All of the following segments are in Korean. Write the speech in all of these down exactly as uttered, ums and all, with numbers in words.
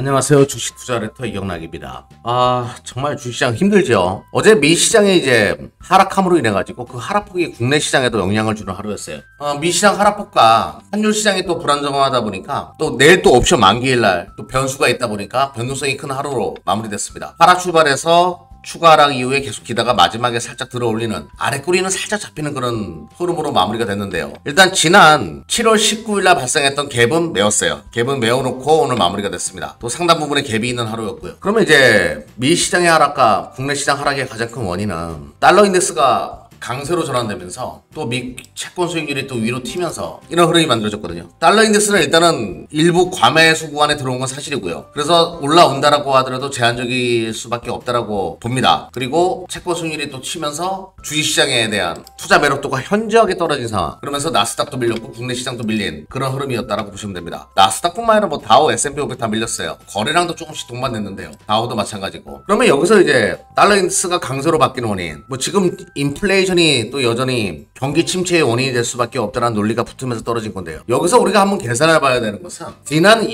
안녕하세요. 주식 투자 레터 이경락입니다. 아, 정말 주식시장 힘들죠. 어제 미 시장에 이제 하락함으로 인해 가지고 그 하락폭이 국내 시장에도 영향을 주는 하루였어요. 어, 미 시장 하락폭과 환율 시장이 또 불안정하다 보니까 또 내일 또 옵션 만기일 날 또 변수가 있다 보니까 변동성이 큰 하루로 마무리됐습니다. 하락 출발해서 추가 하락 이후에 계속 기다가 마지막에 살짝 들어올리는 아래 꼬리는 살짝 잡히는 그런 흐름으로 마무리가 됐는데요. 일단 지난 칠월 십구일 날 발생했던 갭은 메웠어요. 갭은 메워놓고 오늘 마무리가 됐습니다. 또 상당 부분의 갭이 있는 하루였고요. 그러면 이제 미 시장의 하락과 국내 시장 하락의 가장 큰 원인은 달러 인덱스가 강세로 전환되면서 또 미 채권 수익률이 또 위로 튀면서 이런 흐름이 만들어졌거든요. 달러 인덱스는 일단은 일부 과매수 구간에 들어온 건 사실이고요. 그래서 올라온다라고 하더라도 제한적일 수밖에 없다라고 봅니다. 그리고 채권 수익률이 또 튀면서 주식시장에 대한 투자 매력도가 현저하게 떨어진 상황. 그러면서 나스닥도 밀렸고 국내 시장도 밀린 그런 흐름이었다라고 보시면 됩니다. 나스닥뿐만 아니라 뭐 다우, 에스 앤 피 오백 다 밀렸어요. 거래량도 조금씩 동반됐는데요. 다우도 마찬가지고. 그러면 여기서 이제 달러 인덱스가 강세로 바뀌는 원인, 뭐 지금 인플레이션 또 여전히 경기 침체의 원인이 될 수밖에 없다는 논리가 붙으면서 떨어진 건데요. 여기서 우리가 한번 계산해 봐야 되는 것은 지난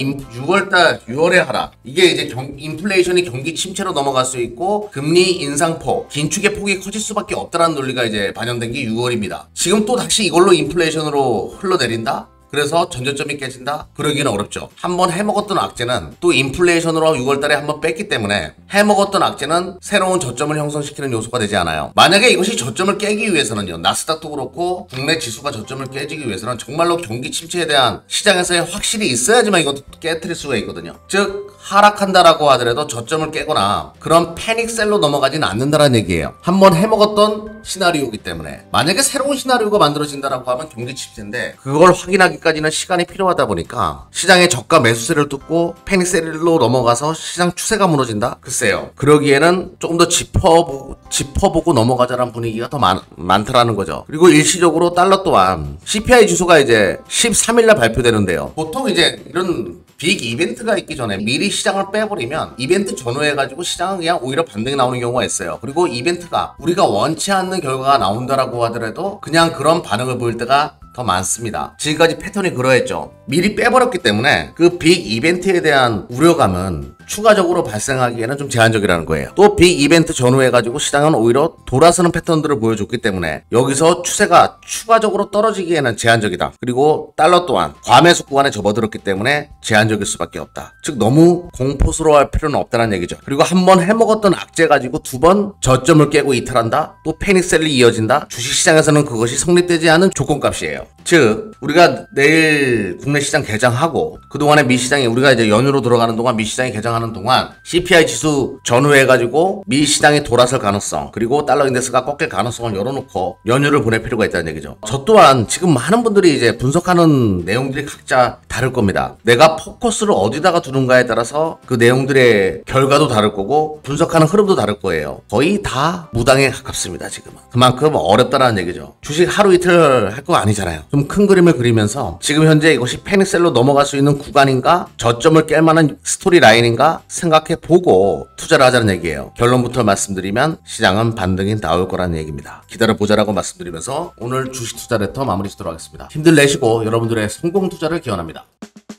유월달 유월의 하락, 이게 이제 경, 인플레이션이 경기 침체로 넘어갈 수 있고 금리 인상폭, 긴축의 폭이 커질 수밖에 없다는 논리가 이제 반영된 게 유월입니다. 지금 또 다시 이걸로 인플레이션으로 흘러내린다? 그래서 전저점이 깨진다? 그러기는 어렵죠. 한번 해먹었던 악재는 또 인플레이션으로 유월달에 한번 뺐기 때문에 해먹었던 악재는 새로운 저점을 형성시키는 요소가 되지 않아요. 만약에 이것이 저점을 깨기 위해서는요, 나스닥도 그렇고 국내 지수가 저점을 깨지기 위해서는 정말로 경기 침체에 대한 시장에서의 확실히 있어야지만 이것도 깨트릴 수가 있거든요. 즉 하락한다라고 하더라도 저점을 깨거나 그런 패닉셀로 넘어가진 않는다는 얘기예요. 한번 해먹었던 시나리오이기 때문에. 만약에 새로운 시나리오가 만들어진다라고 하면 경기 침체인데 그걸 확인하기 까지는 시간이 필요하다 보니까 시장의 저가 매수세를 뚫고 패닉셀로 넘어가서 시장 추세가 무너진다? 글쎄요. 그러기에는 조금 더 짚어보고, 짚어보고 넘어가자라는 분위기가 더 많, 많더라는 거죠. 그리고 일시적으로 달러 또한 씨 피 아이 지수가 이제 십삼일 날 발표되는데요. 보통 이제 이런 빅 이벤트가 있기 전에 미리 시장을 빼버리면 이벤트 전후해가지고 시장은 그냥 오히려 반등이 나오는 경우가 있어요. 그리고 이벤트가 우리가 원치 않는 결과가 나온다라고 하더라도 그냥 그런 반응을 보일 때가 더 많습니다. 지금까지 패턴이 그러했죠. 미리 빼버렸기 때문에 그 빅 이벤트에 대한 우려감은 추가적으로 발생하기에는 좀 제한적이라는 거예요. 또 빅 이벤트 전후해가지고 시장은 오히려 돌아서는 패턴들을 보여줬기 때문에 여기서 추세가 추가적으로 떨어지기에는 제한적이다. 그리고 달러 또한 과매수 구간에 접어들었기 때문에 제한적일 수밖에 없다. 즉 너무 공포스러워할 필요는 없다는 얘기죠. 그리고 한 번 해먹었던 악재 가지고 두 번 저점을 깨고 이탈한다? 또 패닉셀이 이어진다? 주식시장에서는 그것이 성립되지 않은 조건값이에요. 즉 우리가 내일 국내 시장 개장하고 그동안에 미 시장이 우리가 이제 연휴로 들어가는 동안 미 시장이 개장하는 동안 씨 피 아이 지수 전후해가지고 미 시장이 돌아설 가능성, 그리고 달러 인덱스가 꺾일 가능성을 열어놓고 연휴를 보낼 필요가 있다는 얘기죠. 저 또한 지금 많은 분들이 이제 분석하는 내용들이 각자 다를 겁니다. 내가 포커스를 어디다가 두는가에 따라서 그 내용들의 결과도 다를 거고 분석하는 흐름도 다를 거예요. 거의 다 무당에 가깝습니다. 지금은 그만큼 어렵다는 얘기죠. 주식 하루 이틀 할 거 아니잖아요. 좀 큰 그림을 그리면서 지금 현재 이것이 패닉셀로 넘어갈 수 있는 구간인가, 저점을 깰 만한 스토리 라인인가 생각해 보고 투자를 하자는 얘기예요. 결론부터 말씀드리면 시장은 반등이 나올 거라는 얘기입니다. 기다려보자라고 말씀드리면서 오늘 주식 투자 레터 마무리 짓도록 하겠습니다. 힘들 내시고 여러분들의 성공 투자를 기원합니다.